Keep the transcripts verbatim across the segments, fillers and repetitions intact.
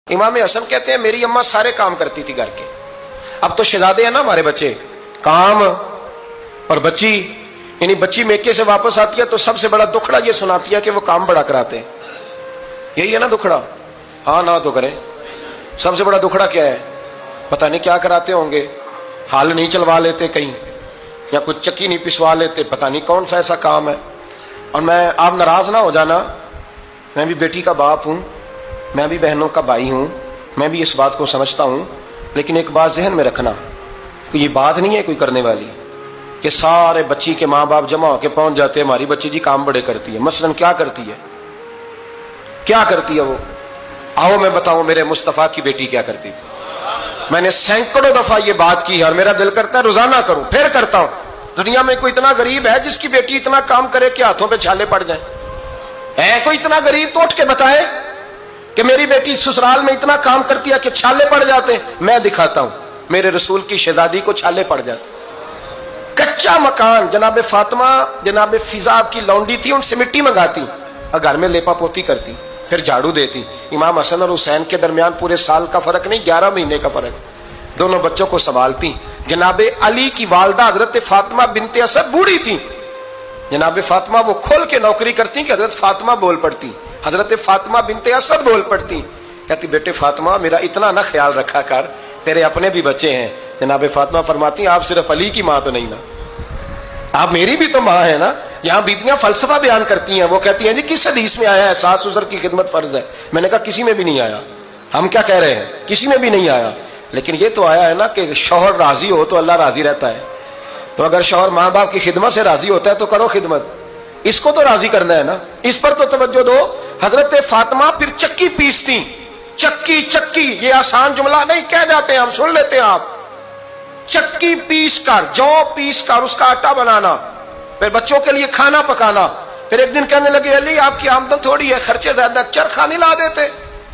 امام حسن کہتے ہیں میری اماں سارے کام کرتی تھی گھر کے. اب تو شہزادے ہیں نا ہمارے بچے, کام اور بچی, یعنی بچی میکے سے واپس آتی ہے تو سب سے بڑا دکھڑا یہ سناتی ہے کہ وہ کام بڑا کراتے ہیں. یہی ہے نا دکھڑا؟ ہاں نہ تو کریں. سب سے بڑا دکھڑا کیا ہے؟ پتہ نہیں کیا کراتے ہوں گے, ہال نہیں چلوا لیتے کہیں, یا کچھ چکی نہیں پسوا لیتے, پتہ نہیں کون سا ایسا کام ہے. اور میں آپ ناراض نہ ہو جانا, میں بھی بیٹی کا باپ ہوں, میں بھی بہنوں کا بھائی ہوں, میں بھی اس بات کو سمجھتا ہوں, لیکن ایک بات ذہن میں رکھنا کہ یہ بات نہیں ہے کوئی کرنے والی کہ سارے بچی کے ماں باپ جمع ہو کے پہنچ جاتے ہیں ہماری بچی جی کام بڑے کرتی ہے. مثلاً کیا کرتی ہے, کیا کرتی ہے وہ؟ آؤ میں بتاؤں میرے مصطفیٰ کی بیٹی کیا کرتی تھی. میں نے سینکڑوں دفعہ یہ بات کی ہے اور میرا دل کرتا ہے روزانہ کروں, پھر کرتا ہوں. دنیا میں کوئی اتنا غریب ہے جس کی بیٹی اتنا کام کرے کہ ہاتھوں پہ چھالے پڑ جائیں؟ ہے کوئی اتنا غریب تو اٹھ کے بتائے کہ میری بیٹی سسرال میں اتنا کام کرتی ہے کہ چھالے پڑ جاتے ہیں. میں دکھاتا ہوں, میرے رسول کی شہزادی کو چھالے پڑ جاتے. کچا مکان جناب فاطمہ جناب فضا کی لونڈی تھی, ان سے مٹی منگاتی اور گھر میں لیپا پوتی کرتی, پھر جھاڑو دیتی. امام حسن اور حسین کے درمیان پورے سال کا فرق نہیں, گیارہ مہینے کا فرق. دونوں بچوں کو سنبھالتی. جناب علی کی والدہ حضرت فاطمہ بنت اسد بوڑھی تھی. جناب فاطمہ وہ کھول کے نوکری کرتی کہ حضرت فاطمہ بول پڑتی. حضرت فاطمہ بنت اسد بول پڑتی, کہتی بیٹے فاطمہ میرا اتنا نہ خیال رکھا کر, تیرے اپنے بھی بچے ہیں. جناب فاطمہ فرماتی آپ صرف علی کی ماں تو نہیں نا, آپ میری بھی تو ماں ہے نا. یہاں بیبیاں فلسفہ بیان کرتی ہیں, وہ کہتی ہیں جی کس حدیث میں آیا ہے ساس سسر کی خدمت فرض ہے؟ میں نے کہا کسی میں بھی نہیں آیا. ہم کیا کہہ رہے ہیں, کسی میں بھی نہیں آیا, لیکن یہ تو آیا ہے نا کہ شوہر راضی ہو تو اللہ راضی رہتا ہے. تو اگر شوہر ماں باپ کی خدمت سے راضی ہوتا ہے تو کرو خدمت, اس کو تو راضی کرنا ہے نا, اس پر تو توجہ دو. حضرت فاطمہ پھر چکی پیستی. چکی چکی یہ آسان جملہ نہیں کہہ جاتے ہیں, ہم سن لیتے ہیں آپ. چکی پیس کر, جو پیس کر اس کا آٹا بنانا, پھر بچوں کے لیے کھانا پکانا. پھر ایک دن کہنے لگے علی آپ کی آمدن تھوڑی ہے, خرچے زیادہ, چرخا نہیں لا دیتے.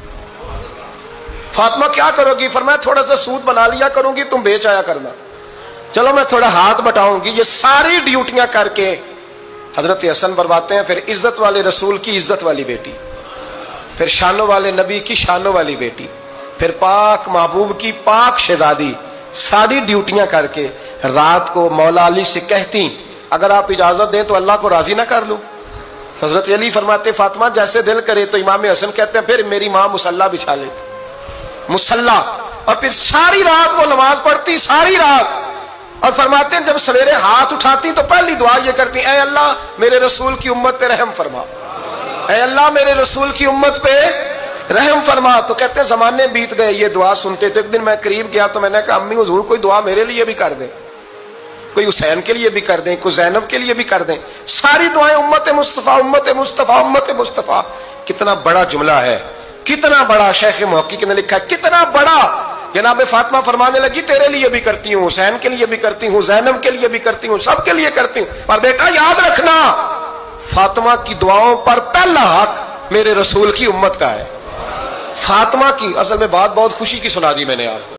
فاطمہ کیا کرو گی؟ فرمایا تھوڑا سا سود بنا لیا کروں گی, تم بیچ آیا کرنا. چلو میں تھوڑا ہاتھ بٹاؤں گی. یہ ساری ڈیوٹیاں کر کے حضرت حسن برواتے ہیں. پھر عزت والے رسول کی عزت والی بیٹی, پھر شانوں والے نبی کی شانوں والی بیٹی, پھر پاک محبوب کی پاک شہزادی, ساری ڈیوٹیاں کر کے رات کو مولا علی سے کہتی اگر آپ اجازت دیں تو اللہ کو راضی نہ کر لوں. حضرت علی فرماتے فاطمہ جیسے دل کرے. تو امام حسن کہتے ہیں پھر میری ماں مصلی بچھا لیتی, مصلی, اور پھر ساری رات وہ نماز پڑھتی, ساری رات. اور فرماتے ہیں جب سویرے ہاتھ اٹھاتی تو پہلی دعا یہ کرتی اے اللہ میرے رسول کی امت پہ رحم فرما, اے اللہ میرے رسول کی امت پہ رحم فرما. تو کہتے ہیں زمانے بیت گئے یہ دعا سنتے. تو ایک دن میں قریب گیا تو میں نے کہا امی حضور کوئی دعا میرے لیے بھی کر دیں, کوئی حسین کے لیے بھی کر دیں, کوئی زینب کے لیے بھی کر دیں. ساری دعائیں امت مصطفیٰ امت مصطفیٰ امت مصطفیٰ. کتنا بڑا جملہ ہے, کتنا بڑا. شیخ محقق نے لکھا ہے کتنا بڑا. جناب فاطمہ فرمانے لگی تیرے لیے بھی کرتی ہوں, حسین کے لیے بھی کرتی ہوں, زینب کے لیے بھی کرتی ہوں, سب کے لیے کرتی ہوں. اور بیٹا یاد رکھنا فاطمہ کی دعاؤں پر پہلا حق میرے رسول کی امت کا ہے. فاطمہ کی اصل میں بات بہت خوشی کی سنا دی میں نے آپ کو.